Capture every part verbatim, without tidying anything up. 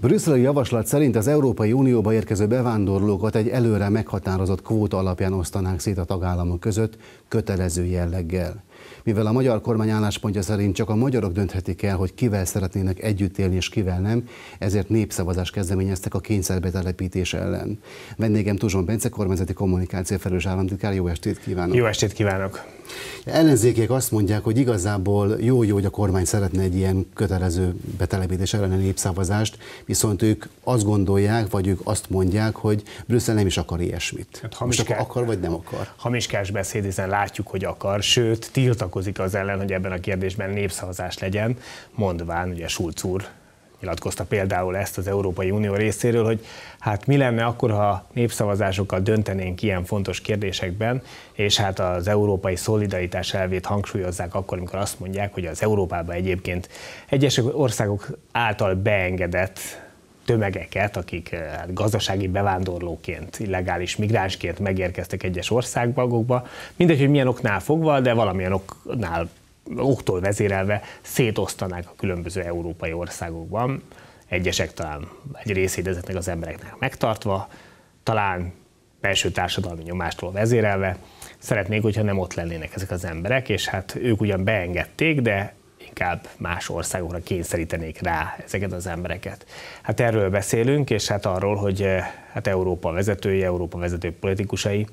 Brüsszeli javaslat szerint az Európai Unióba érkező bevándorlókat egy előre meghatározott kvóta alapján osztanák szét a tagállamok között kötelező jelleggel. Mivel a magyar kormány álláspontja szerint csak a magyarok dönthetik el, hogy kivel szeretnének együtt élni és kivel nem, ezért népszavazást kezdeményeztek a kényszerbetelepítés ellen. Vendégem Tuzson Bence, kormányzati kommunikáció felelős államtitkár, jó estét kívánok! Jó estét kívánok! Ellenzékiek azt mondják, hogy igazából jó-jó, hogy a kormány szeretne egy ilyen kötelező betelepítés elleni népszavazást, viszont ők azt gondolják, vagy ők azt mondják, hogy Brüsszel nem is akar ilyesmit. Hát hamiskás, Most akar, vagy nem akar? Hamiskás beszéd, hiszen látjuk, hogy akar, sőt, tiltakozik az ellen, hogy ebben a kérdésben népszavazás legyen, mondván, ugye Schulz úr nyilatkozta például ezt az Európai Unió részéről, hogy hát mi lenne akkor, ha népszavazásokkal döntenénk ilyen fontos kérdésekben, és hát az európai szolidaritás elvét hangsúlyozzák akkor, amikor azt mondják, hogy az Európában egyébként egyes országok által beengedett tömegeket, akik hát, gazdasági bevándorlóként, illegális migránsként megérkeztek egyes országokba, mindegy, hogy milyen oknál fogva, de valamilyen oknál októl vezérelve szétosztanák a különböző európai országokban, egyesek talán egy részét ezeknek az embereknek megtartva, talán belső társadalmi nyomástól vezérelve, szeretnék, hogyha nem ott lennének ezek az emberek, és hát ők ugyan beengedték, de inkább más országokra kényszerítenék rá ezeket az embereket. Hát erről beszélünk, és hát arról, hogy hát Európa vezetői, Európa vezető politikusai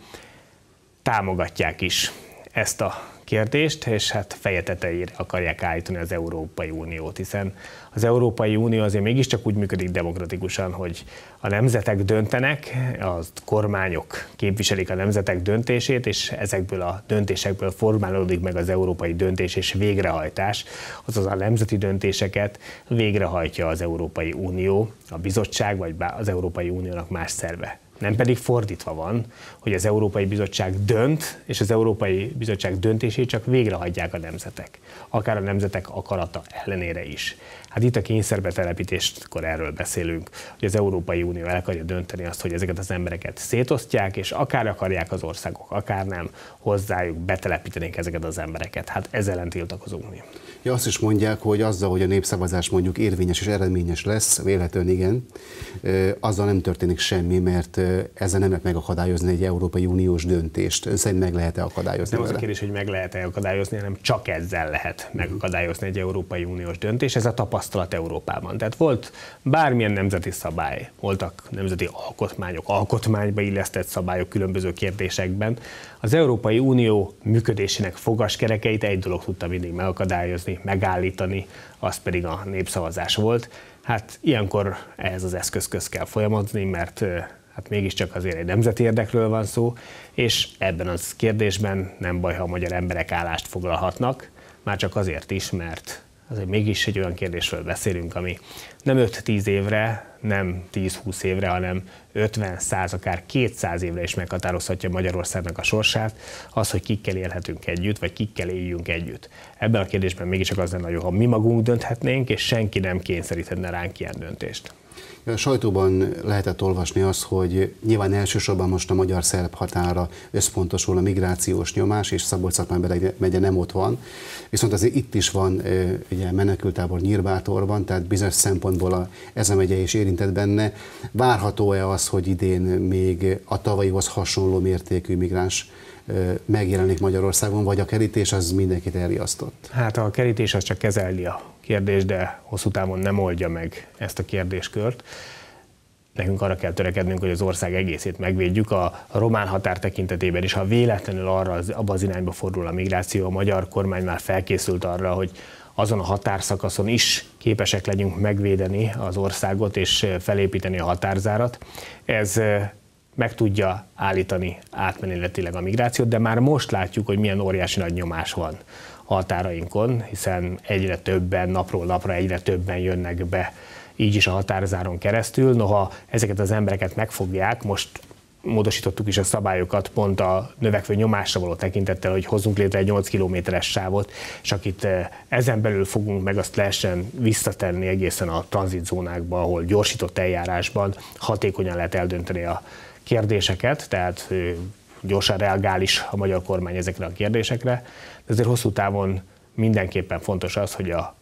támogatják is ezt a kérdést, és hát feje tetejére akarják állítani az Európai Uniót, hiszen az Európai Unió azért mégiscsak úgy működik demokratikusan, hogy a nemzetek döntenek, a kormányok képviselik a nemzetek döntését, és ezekből a döntésekből formálódik meg az európai döntés és végrehajtás, azaz a nemzeti döntéseket végrehajtja az Európai Unió, a bizottság vagy az Európai Uniónak más szerve. Nem pedig fordítva van, hogy az Európai Bizottság dönt, és az Európai Bizottság döntését csak végrehajtják a nemzetek. Akár a nemzetek akarata ellenére is. Hát itt a kényszerbetelepítéskor erről beszélünk, hogy az Európai Unió el akarja dönteni azt, hogy ezeket az embereket szétosztják, és akár akarják az országok, akár nem, hozzájuk betelepítenék ezeket az embereket. Hát ezzel ellen tiltakozunk mi. Ja, azt is mondják, hogy azzal, hogy a népszavazás mondjuk érvényes és eredményes lesz, véletlenül igen, azzal nem történik semmi, mert ezzel nem lehet megakadályozni egy Európai Uniós döntést. Ön szerint meg lehet-e akadályozni? Nem az a kérdés, hogy meg lehet-e akadályozni, hanem csak ezzel lehet megakadályozni egy Európai Uniós döntés. Ez a tapasztalat Európában. Tehát volt bármilyen nemzeti szabály, voltak nemzeti alkotmányok, alkotmányba illesztett szabályok különböző kérdésekben. Az Európai Unió működésének fogaskerekeit egy dolog tudta mindig megakadályozni, megállítani, az pedig a népszavazás volt. Hát ilyenkor ehhez az eszközköz kell folyamatni, mert hát mégiscsak azért egy nemzeti érdekről van szó, és ebben az kérdésben nem baj, ha a magyar emberek állást foglalhatnak, már csak azért is, mert azért mégis egy olyan kérdésről beszélünk, ami nem öt-tíz évre, nem tíz-húsz évre, hanem ötven, száz, akár kétszáz évre is meghatározhatja Magyarországnak a sorsát, az, hogy kikkel élhetünk együtt, vagy kikkel éljünk együtt. Ebben a kérdésben mégiscsak az lenne jó, ha mi magunk dönthetnénk, és senki nem kényszeríthetne ránk ilyen döntést. A sajtóban lehetett olvasni azt, hogy nyilván elsősorban most a magyar-szerb határa összpontosul a migrációs nyomás, és Szabolcs-Szatmár megye nem ott van. Viszont azért itt is van ugye, menekültábor Nyírbátorban, tehát bizonyos szempontból a, ez a megye is érintett benne. Várható-e az, hogy idén még a tavalyihoz hasonló mértékű migráns megjelenik Magyarországon, vagy a kerítés az mindenkit elriasztott? Hát a kerítés az csak kezeli a kérdés, de hosszú távon nem oldja meg ezt a kérdéskört. Nekünk arra kell törekednünk, hogy az ország egészét megvédjük. A román határ tekintetében is, ha véletlenül arra az, abba az irányba fordul a migráció, a magyar kormány már felkészült arra, hogy azon a határszakaszon is képesek legyünk megvédeni az országot és felépíteni a határzárat. Ez meg tudja állítani átmenetileg a migrációt, de már most látjuk, hogy milyen óriási nagy nyomás van a határainkon, hiszen egyre többen, napról napra egyre többen jönnek be, így is a határzáron keresztül. Noha ezeket az embereket megfogják, most módosítottuk is a szabályokat pont a növekvő nyomásra való tekintettel, hogy hozzunk létre egy nyolc kilométeres sávot, és akit ezen belül fogunk meg, azt lehessen visszatenni egészen a tranzitzónákba, ahol gyorsított eljárásban hatékonyan lehet eldönteni a kérdéseket, tehát gyorsan reagál is a magyar kormány ezekre a kérdésekre, de azért hosszú távon mindenképpen fontos az, hogy a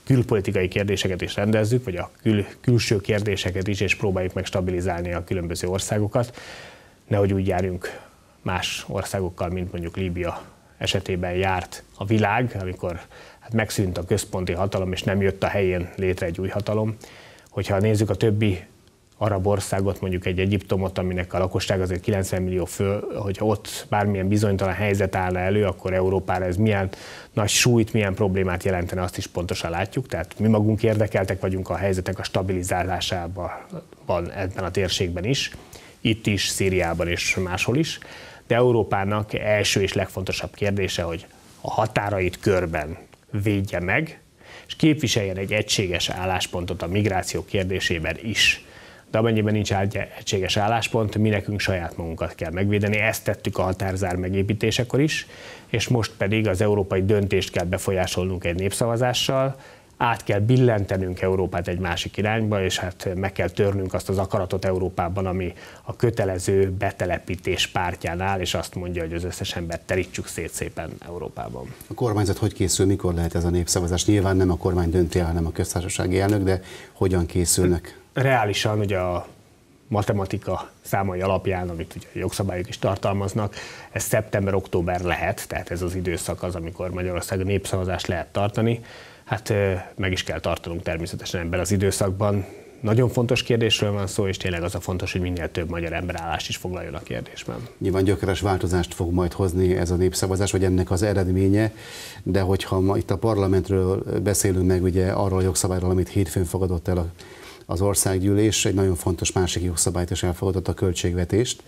külpolitikai kérdéseket is rendezzük, vagy a kül, külső kérdéseket is, és próbáljuk meg stabilizálni a különböző országokat. Nehogy úgy járjunk más országokkal, mint mondjuk Líbia esetében járt a világ, amikor hát megszűnt a központi hatalom, és nem jött a helyén létre egy új hatalom. Hogyha nézzük a többi arab országot, mondjuk egy Egyiptomot, aminek a lakosság azért kilencven millió fő, hogyha ott bármilyen bizonytalan helyzet állna elő, akkor Európára ez milyen nagy súlyt, milyen problémát jelentene, azt is pontosan látjuk. Tehát mi magunk érdekeltek vagyunk a helyzetek a stabilizálásában ebben a térségben is, itt is, Szíriában és máshol is. De Európának első és legfontosabb kérdése, hogy a határait körben védje meg, és képviseljen egy egységes álláspontot a migráció kérdésében is. De amennyiben nincs egységes álláspont, mi nekünk saját magunkat kell megvédeni, ezt tettük a határzár megépítésekor is, és most pedig az európai döntést kell befolyásolnunk egy népszavazással, át kell billentenünk Európát egy másik irányba, és hát meg kell törnünk azt az akaratot Európában, ami a kötelező betelepítés pártján áll, és azt mondja, hogy az összes embert terítsük szét szépen Európában. A kormányzat hogy készül, mikor lehet ez a népszavazás? Nyilván nem a kormány dönti el, hanem a köztársasági elnök, de hogyan készülnek? Reálisan ugye a matematika számai alapján, amit ugye a jogszabályok is tartalmaznak, ez szeptember-október lehet, tehát ez az időszak az, amikor Magyarországon népszavazást lehet tartani. Hát meg is kell tartanunk természetesen ebben az időszakban. Nagyon fontos kérdésről van szó, és tényleg az a fontos, hogy minél több magyar ember állást is foglaljon a kérdésben. Nyilván gyökeres változást fog majd hozni ez a népszavazás, vagy ennek az eredménye, de hogyha ma itt a parlamentről beszélünk meg, ugye arról a jogszabályról, amit hétfőn fogadott el a az országgyűlés, egy nagyon fontos másik jogszabályt is elfogadott, a költségvetést.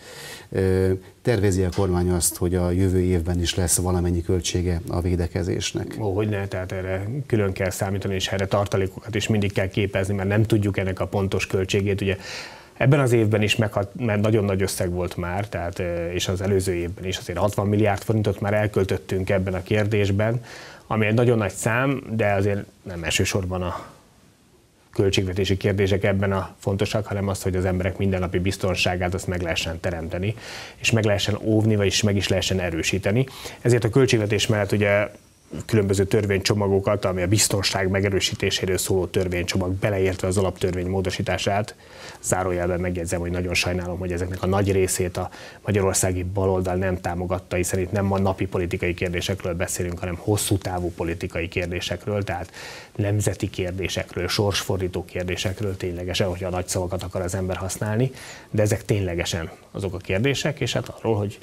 Tervezi a kormány azt, hogy a jövő évben is lesz valamennyi költsége a védekezésnek? Ó, hogy ne, tehát erre külön kell számítani, és erre tartalékokat is mindig kell képezni, mert nem tudjuk ennek a pontos költségét. Ugye ebben az évben is, meghat, mert nagyon nagy összeg volt már, tehát, és az előző évben is azért hatvan milliárd forintot már elköltöttünk ebben a kérdésben, ami egy nagyon nagy szám, de azért nem elsősorban a költségvetési kérdések ebben a fontosak, hanem az, hogy az emberek mindennapi biztonságát azt meg lehessen teremteni, és meg lehessen óvni, vagyis meg is lehessen erősíteni. Ezért a költségvetés mellett ugye különböző törvénycsomagokat, ami a biztonság megerősítéséről szóló törvénycsomag, beleértve az alaptörvény módosítását, zárójelben megjegyzem, hogy nagyon sajnálom, hogy ezeknek a nagy részét a magyarországi baloldal nem támogatta, hiszen itt nem a napi politikai kérdésekről beszélünk, hanem hosszú távú politikai kérdésekről, tehát nemzeti kérdésekről, sorsfordító kérdésekről ténylegesen, hogyha a nagy szavakat akar az ember használni, de ezek ténylegesen azok a kérdések, és hát arról, hogy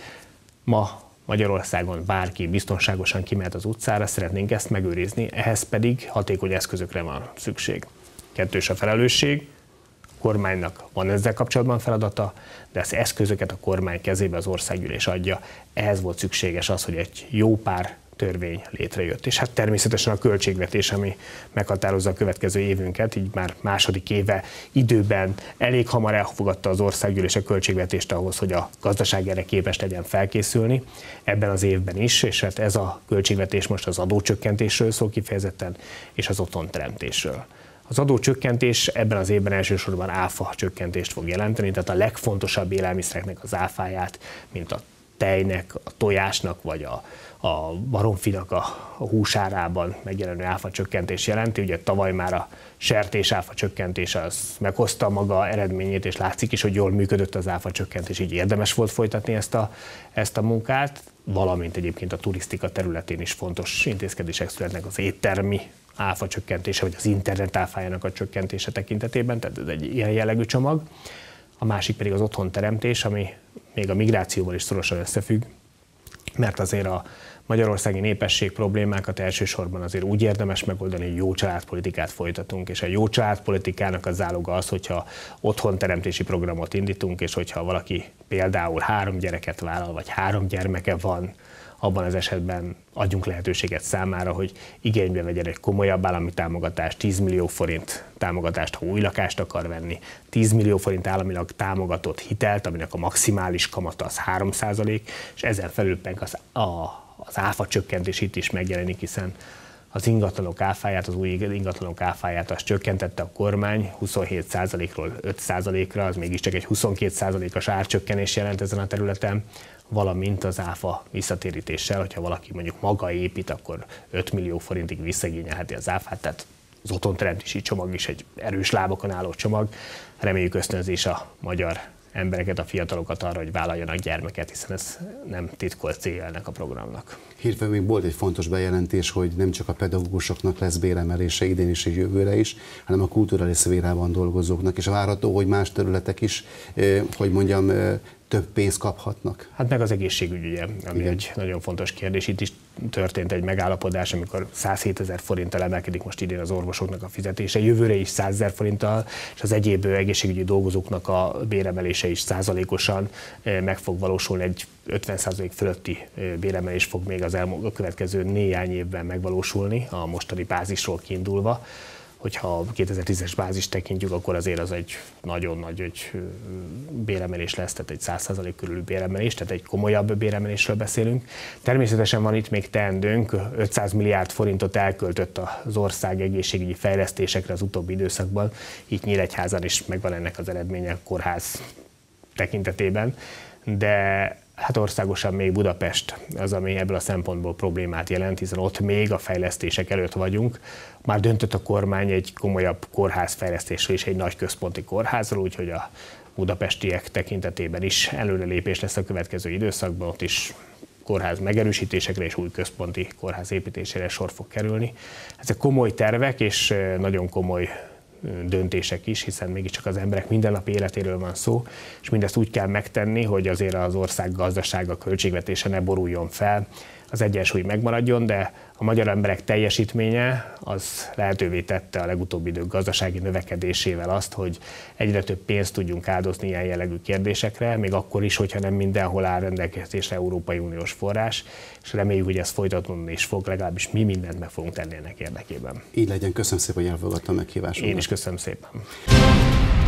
ma Magyarországon bárki biztonságosan kimehet az utcára, szeretnénk ezt megőrizni, ehhez pedig hatékony eszközökre van szükség. Kettős a felelősség, a kormánynak van ezzel kapcsolatban feladata, de az eszközöket a kormány kezébe az országgyűlés adja. Ehhez volt szükséges az, hogy egy jó pár törvény létrejött. És hát természetesen a költségvetés, ami meghatározza a következő évünket, így már második éve időben elég hamar elfogadta az országgyűlés a költségvetést ahhoz, hogy a gazdaság erre képes legyen felkészülni, ebben az évben is, és hát ez a költségvetés most az adócsökkentésről szól kifejezetten, és az otthonteremtésről. Az adócsökkentés ebben az évben elsősorban áfa csökkentést fog jelenteni, tehát a legfontosabb élelmiszereknek az áfáját, mint a tejnek, a tojásnak, vagy a, a baromfinak a, a húsárában megjelenő áfa csökkentés jelenti. Ugye tavaly már a sertés áfa csökkentése az meghozta maga eredményét, és látszik is, hogy jól működött az áfa csökkentés, így érdemes volt folytatni ezt a, ezt a munkát, valamint egyébként a turisztika területén is fontos intézkedések születnek az éttermi áfa csökkentése, vagy az internet áfájának a csökkentése tekintetében, tehát ez egy ilyen jellegű csomag. A másik pedig az otthonteremtés, ami még a migrációval is szorosan összefügg, mert azért a magyarországi népesség problémákat elsősorban azért úgy érdemes megoldani, hogy jó családpolitikát folytatunk, és a jó családpolitikának a záloga az, hogyha otthonteremtési programot indítunk, és hogyha valaki például három gyereket vállal, vagy három gyermeke van, abban az esetben adjunk lehetőséget számára, hogy igénybe vegyen egy komolyabb állami támogatást, tíz millió forint támogatást, ha új lakást akar venni, tíz millió forint államilag támogatott hitelt, aminek a maximális kamata az három százalék, és ezen felül meg az, a, az áfa csökkentés itt is megjelenik, hiszen az ingatlanok áfáját, az új ingatlanok áfáját azt csökkentette a kormány huszonhét százalékról öt százalékra, az mégiscsak egy huszonkét százalékos árcsökkenés jelent ezen a területen, valamint az áfa visszatérítéssel, hogyha valaki mondjuk maga épít, akkor öt millió forintig visszaigényelheti az áfát, tehát az otthonteremtési csomag is egy erős lábakon álló csomag. Reméljük ösztönzés a magyar embereket, a fiatalokat arra, hogy vállaljanak gyermeket, hiszen ez nem titkolt célja ennek a programnak. Hírben még volt egy fontos bejelentés, hogy nem csak a pedagógusoknak lesz béremelése idén is és jövőre is, hanem a kulturális szférában dolgozóknak, és várható, hogy más területek is, hogy mondjam, több pénzt kaphatnak. Hát meg az egészségügy, ugye, ami Igen. egy nagyon fontos kérdés. Itt is történt egy megállapodás, amikor százhétezer forinttal emelkedik most idén az orvosoknak a fizetése, jövőre is százezer forinttal, és az egyéb egészségügyi dolgozóknak a béremelése is százalékosan meg fog valósulni, egy ötven százalék fölötti béremelés fog még az elmúlt következő néhány évben megvalósulni, a mostani bázisról kiindulva. Hogyha a kétezer-tízes bázist tekintjük, akkor azért az egy nagyon nagy egy béremelés lesz, tehát egy száz százalék körüli béremelés, tehát egy komolyabb béremelésről beszélünk. Természetesen van itt még teendőnk, ötszáz milliárd forintot elköltött az ország egészségügyi fejlesztésekre az utóbbi időszakban, itt Nyíregyházan is megvan ennek az eredménye kórház tekintetében, de hát országosan még Budapest az, ami ebből a szempontból problémát jelent, hiszen ott még a fejlesztések előtt vagyunk. Már döntött a kormány egy komolyabb kórházfejlesztésről és egy nagy központi kórházról, úgyhogy a budapestiek tekintetében is előrelépés lesz a következő időszakban, ott is kórház megerősítésekre és új központi kórház építésére sor fog kerülni. Ezek komoly tervek és nagyon komoly döntések is, hiszen mégiscsak az emberek mindennapi életéről van szó, és mindezt úgy kell megtenni, hogy azért az ország gazdasága, költségvetése ne boruljon fel, az egyensúly megmaradjon, de a magyar emberek teljesítménye az lehetővé tette a legutóbbi idők gazdasági növekedésével azt, hogy egyre több pénzt tudjunk áldozni ilyen jellegű kérdésekre, még akkor is, hogyha nem mindenhol áll rendelkezésre Európai Uniós forrás, és reméljük, hogy ez folytatódni is fog, legalábbis mi mindent meg fogunk tenni ennek érdekében. Így legyen, köszönöm szépen, hogy elfogadta a meghívásunkat. Én is köszönöm szépen.